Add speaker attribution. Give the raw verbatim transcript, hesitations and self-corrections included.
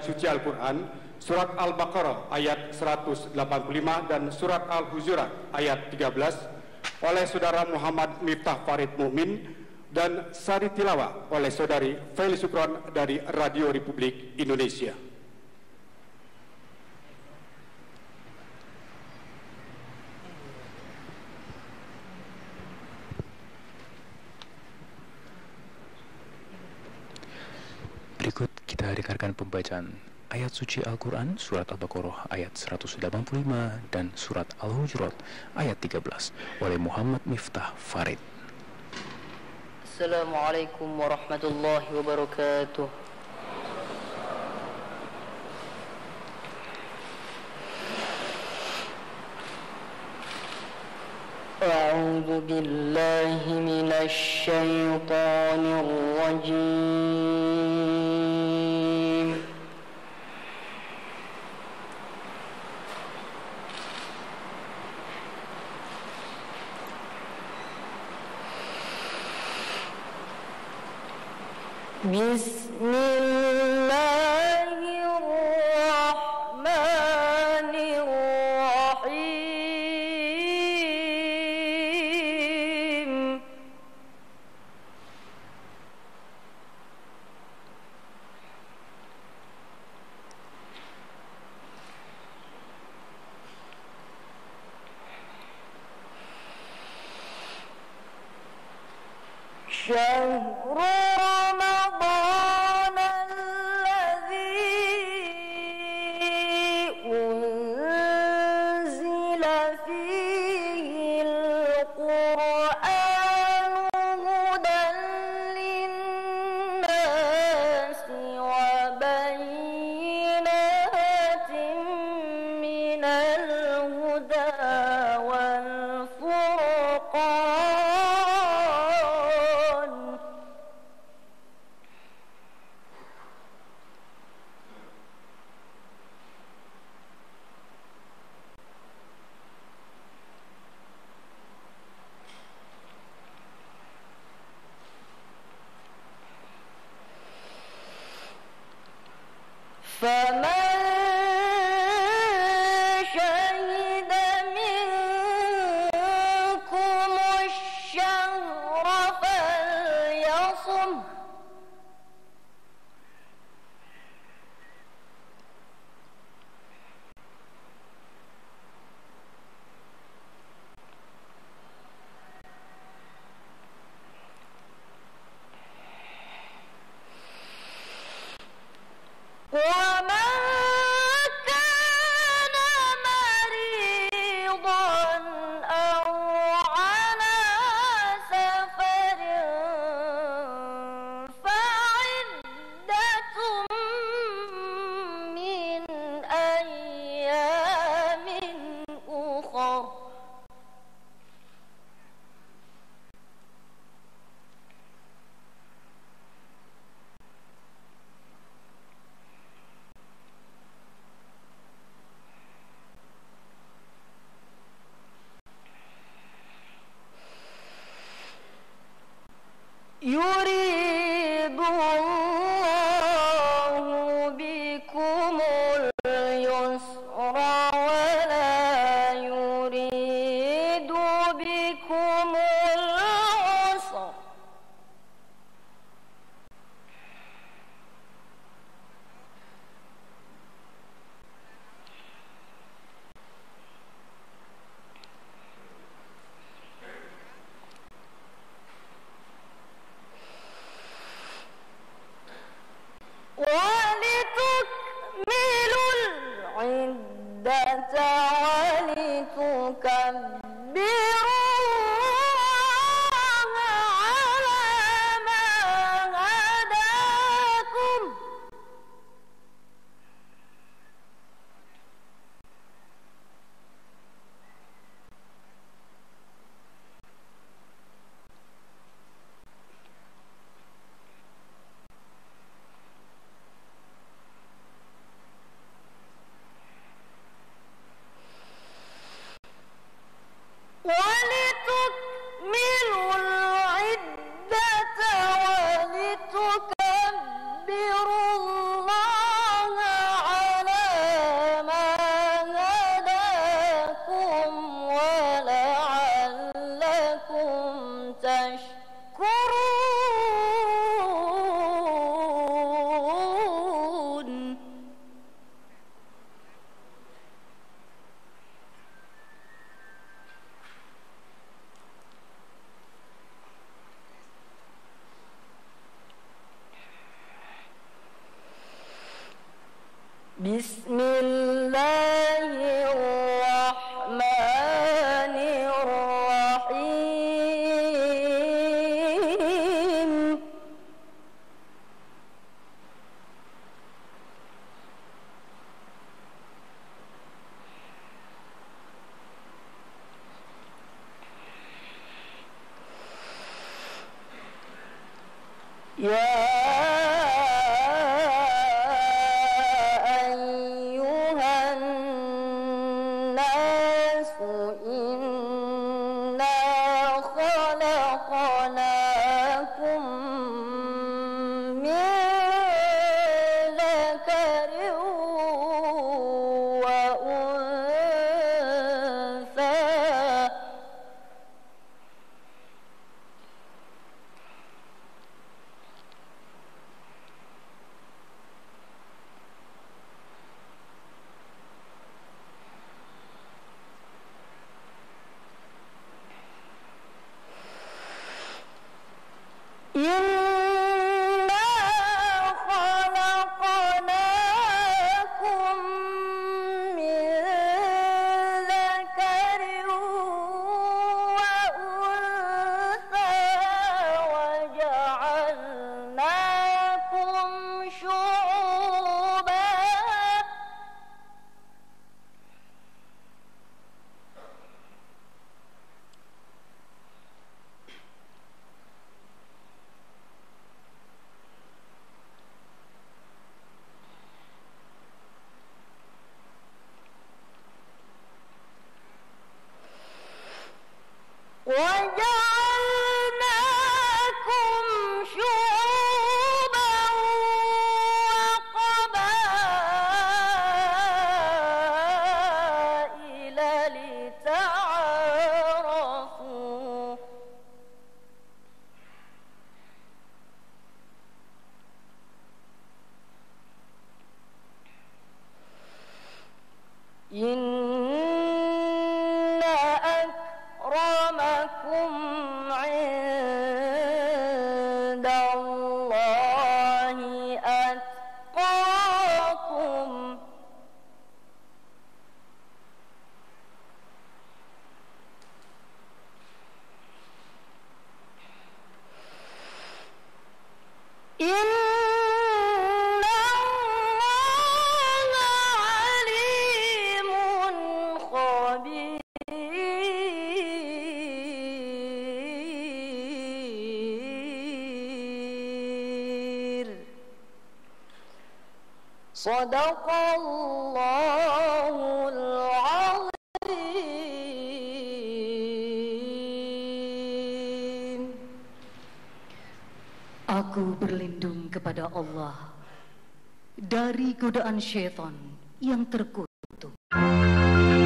Speaker 1: ayat suci Al-Quran, surat Al-Baqarah ayat seratus delapan puluh lima dan surat Al-Hujurat ayat tiga belas oleh Saudara Muhammad Miftah Farid Mukmin dan sari tilawah oleh Saudari Feli Sukron dari Radio Republik Indonesia.
Speaker 2: Berikut kita dengarkan pembacaan ayat suci Al-Quran, surat Al-Baqarah ayat seratus delapan puluh lima dan surat Al-Hujurat ayat tiga belas oleh Muhammad Miftah Farid.
Speaker 3: Assalamualaikum warahmatullahi wabarakatuh. A'udzu billahi minasy syaithanir rajim. Bismillahirrahmanirrahim. شهر رمضان الذي أنزل فيه القرآن هدى للناس وبينات من الهدى والفرقان. فمن شهد منكم الشهر فليصم. ومن Bismillahirrahmanirrahim. Ya وَجَعَلْنَاكُمْ شُعُوبًا وَقَبَائِلَ لِتَعَارَفُوا إِنَّ أَكْرَمَكُمْ عِندَ اللَّهِ أَتْقَاكُمْ إِنَّ اللَّهَ عَلِيمٌ خَبِيرٌ. Sadaqallahul azim.
Speaker 4: Aku berlindung kepada Allah dari godaan syaitan yang terkutuk.